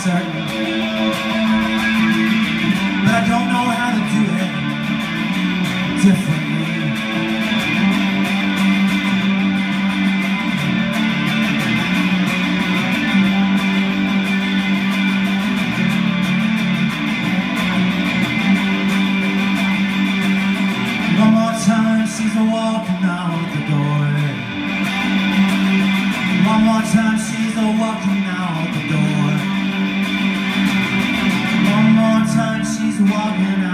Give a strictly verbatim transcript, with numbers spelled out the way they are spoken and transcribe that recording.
certain, but I don't know how to do it differently. One more time, she's walking out the door. One more time, she's walking out the door. One more time, she's walking